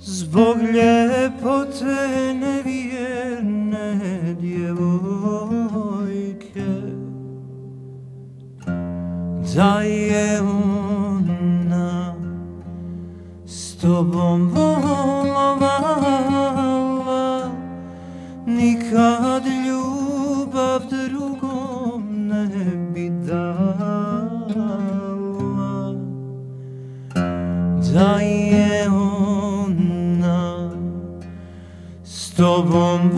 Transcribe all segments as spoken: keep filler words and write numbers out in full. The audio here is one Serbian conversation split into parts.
zbog ljepote nevjerne djevojke, da je ona s tobom bolovala, nikad ljubav drugom ne bi dala. Da je ona s tobom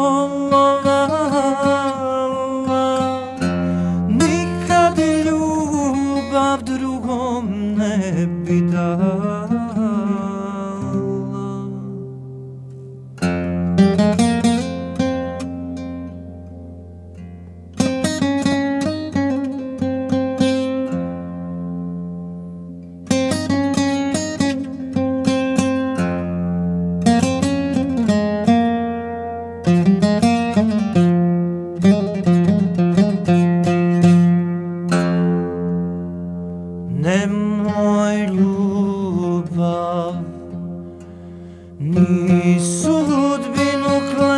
bolovala, nikad ljubav drugom ne bi dala. Nemoj ljubav ni sudbinu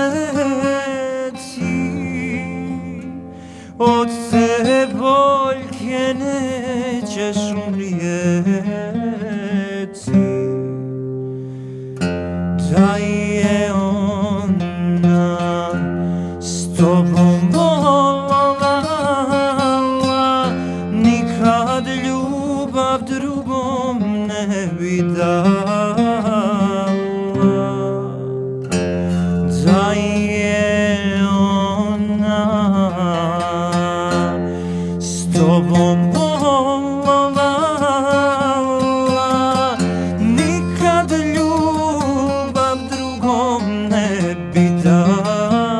kleti, od te boljke nećeš umrijeti. Da je ona s tobom bolovala, nikad ljubav drugom ne bi dala. Da je ona s tobom bolovala, nikad ljubav drugom ne bi dala.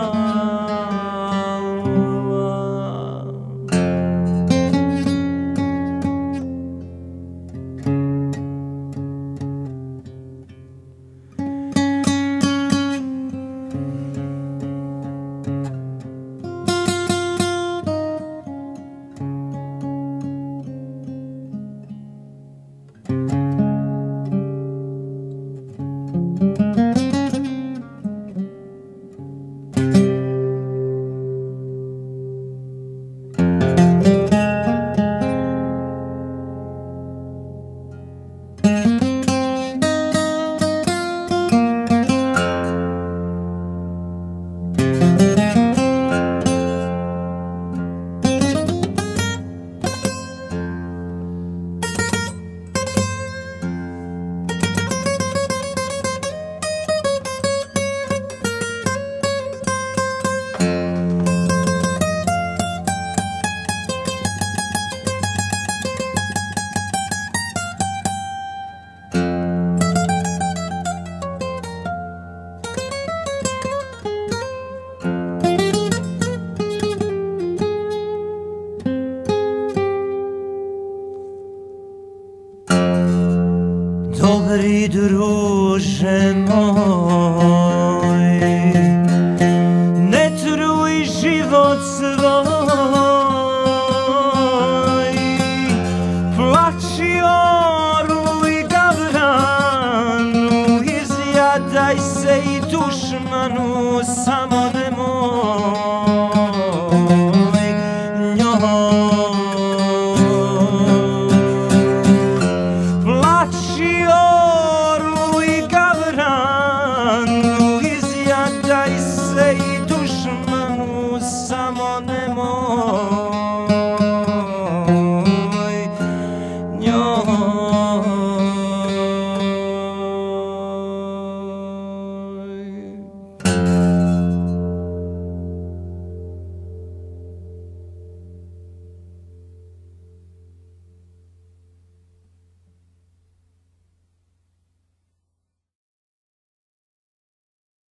Dobri druže moj, ne truj život svoj, plači orlu i gavranu, izjadaj se i dušmanu, samo